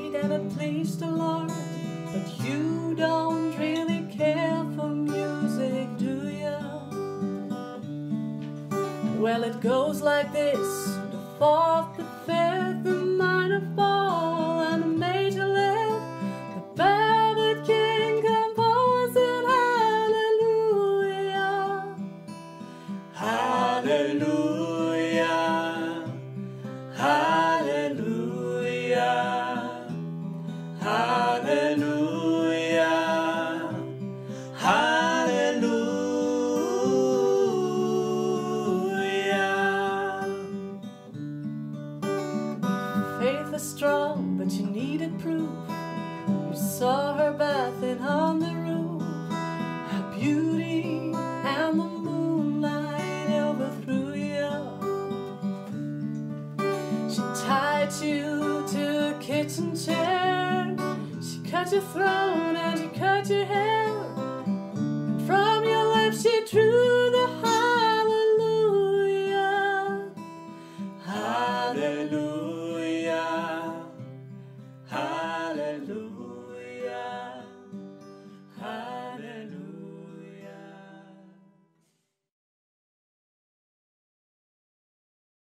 sweet and it pleased the Lord. But you don't really care for music, do ya? Well, it goes like this: the fourth, the fifth, the minor fall, and the major lift. The velvet king composing hallelujah, hallelujah, hallelujah, hallelujah, hallelujah. Faith is strong, but you needed proof. You saw her bathing on the roof, her beauty and the moonlight overthrew you. She tied you to a kitchen chair, she cut your throat and she cut your hair. From your lips she drew the hallelujah, hallelujah, hallelujah.